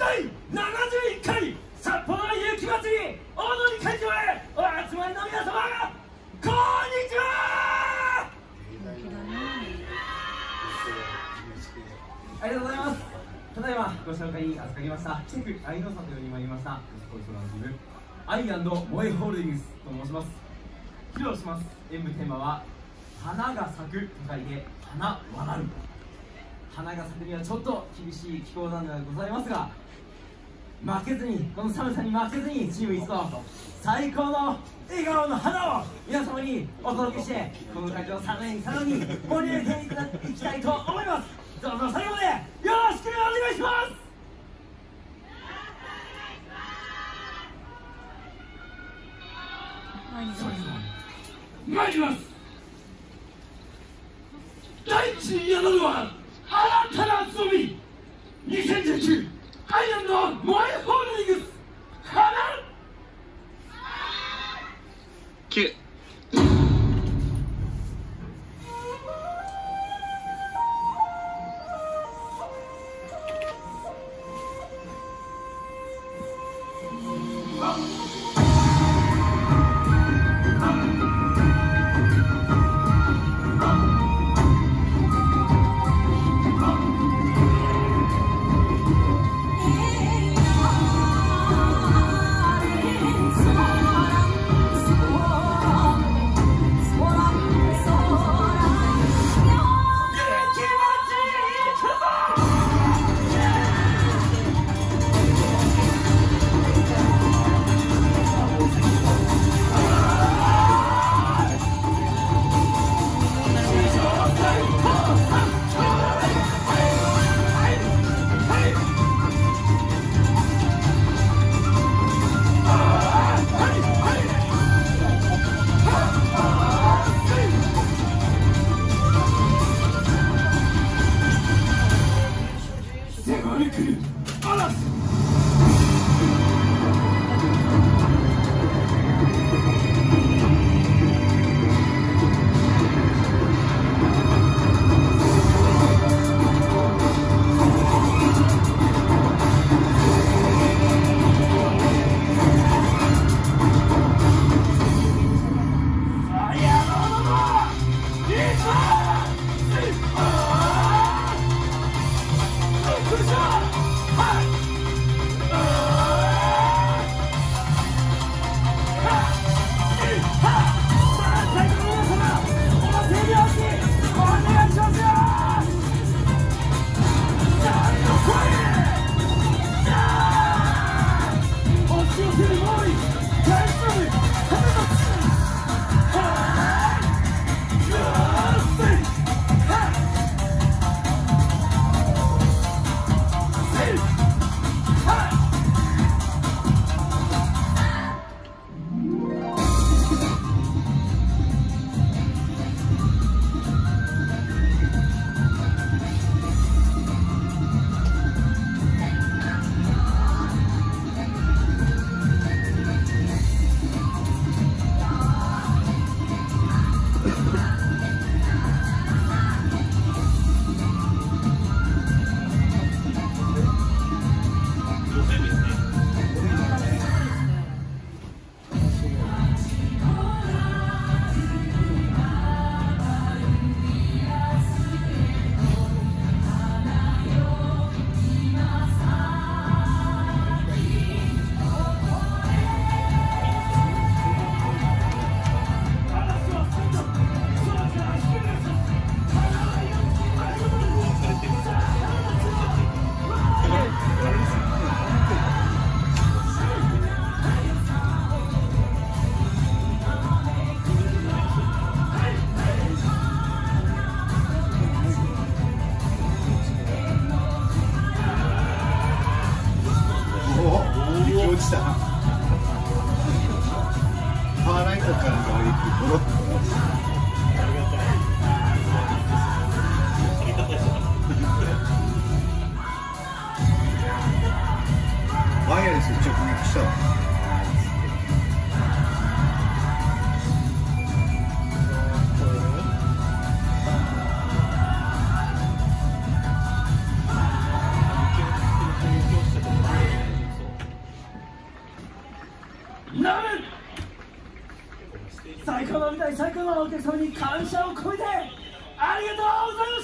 第71回札幌雪まつり大通会場へお集まりの皆様、こんにちは。ありがとうございます。ただいまご紹介に預かりました北区愛の里より参りましたスポーツのチームアイ&萌えホールディングスと申します。披露します演舞テーマは花が咲くと書いて花笑う。花が咲くにはちょっと厳しい気候なんではございますが、負けずに、この寒さに負けずにチーム一同最高の笑顔の花を皆様にお届けして、この会場をさらに盛り上げていきたいと思います。どうぞ最後までよろしくお願いします。それでは参ります。第一に宿るは新たな集み2019アイ&萌えホールディングス花9 なる最高の舞台、最高のお客様に感謝を込めてありがとうございました。